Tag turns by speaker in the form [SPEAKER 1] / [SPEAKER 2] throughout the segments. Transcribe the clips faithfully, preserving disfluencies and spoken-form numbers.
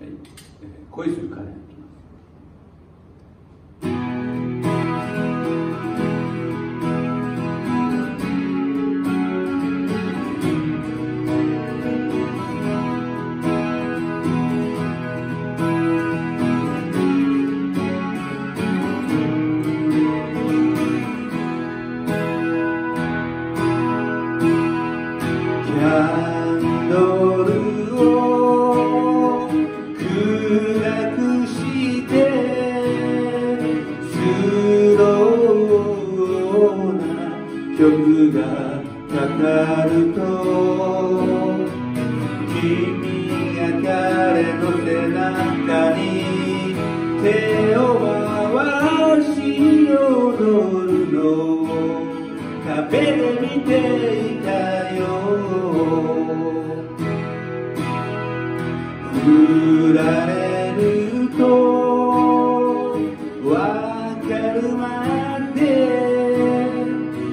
[SPEAKER 1] えー恋する彼。キャンドルを暗くしてスローな曲がかかると、君が彼の背中に手を回し踊るのを壁で見ていたよ。振られるとわかるまで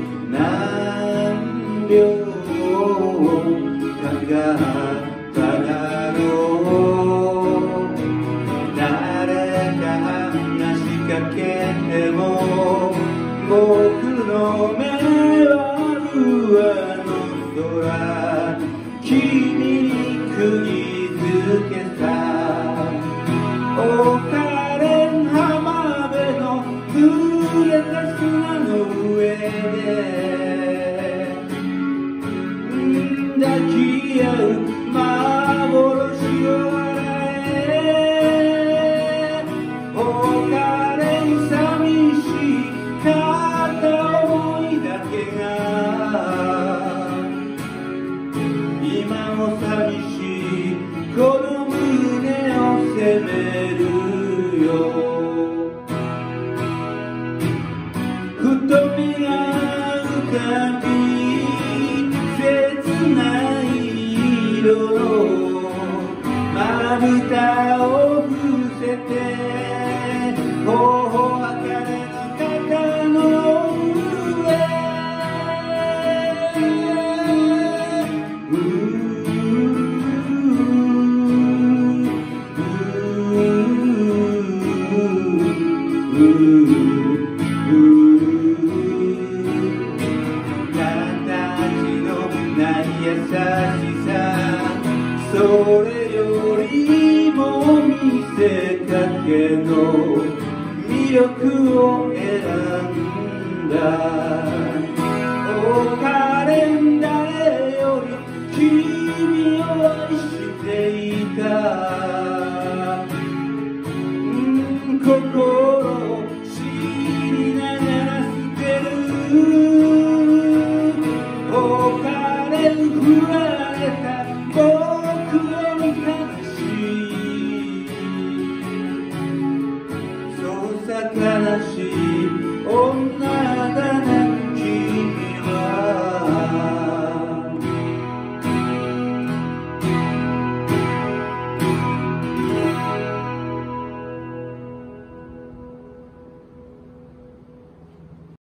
[SPEAKER 1] 何秒かかっただろう。誰か話しかけても僕の目は上の空、君に釘付けた。おかれん浜辺の濡れた砂の上で抱き合う幻を笑え。おかれん寂しかった思いだけが今も寂しいこの胸を責めるよ。ふと目が浮かび切ない色のまぶたを伏せて、頬は彼の肩の上。優しさ、それよりも見せかけの魅力を選んだ。おかれん誰より君を愛していた。心を知りながら捨てる。おかれん振られた僕を見悲しい。そうさ悲しい女だね。